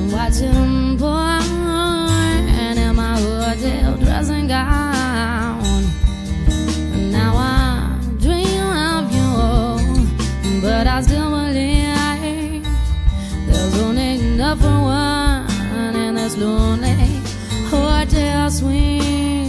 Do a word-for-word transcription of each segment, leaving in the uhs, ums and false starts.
watching porn in my hotel dressing gown. Now I dream of you, but I still believe there's only enough for one in this lonely hotel suite.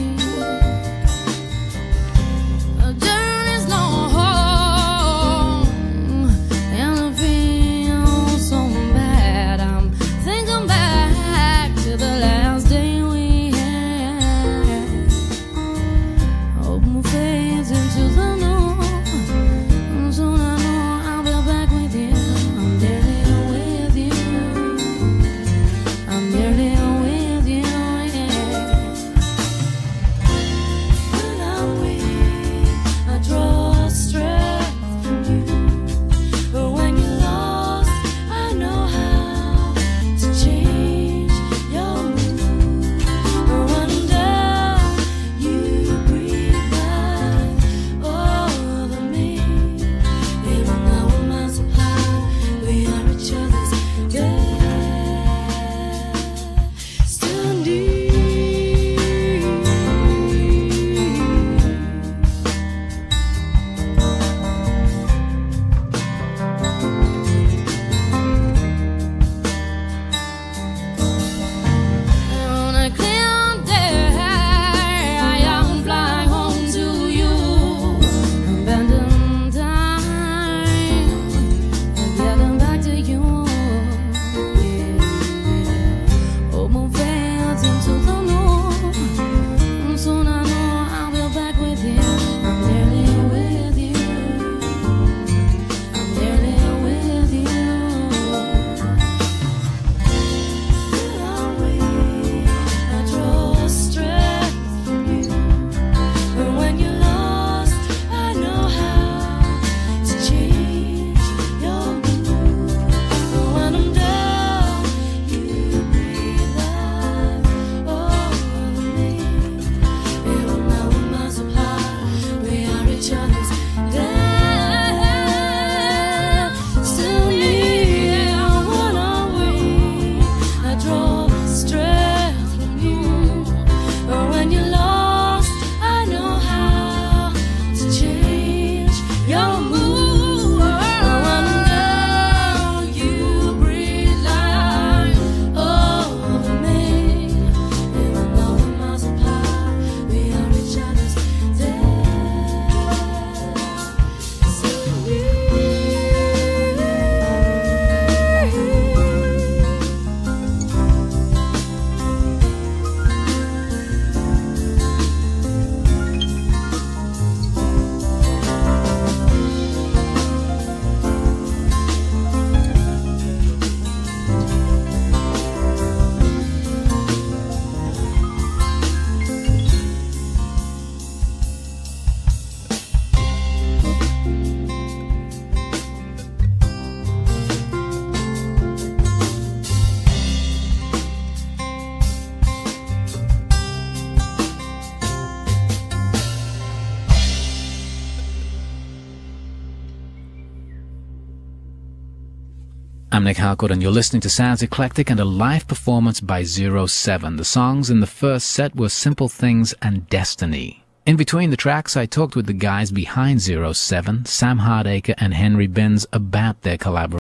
I'm Nick Harcourt, and you're listening to Sounds Eclectic and a live performance by Zero Seven. The songs in the first set were Simple Things and Destiny. In between the tracks, I talked with the guys behind Zero Seven, Sam Hardacre and Henry Binns, about their collaboration.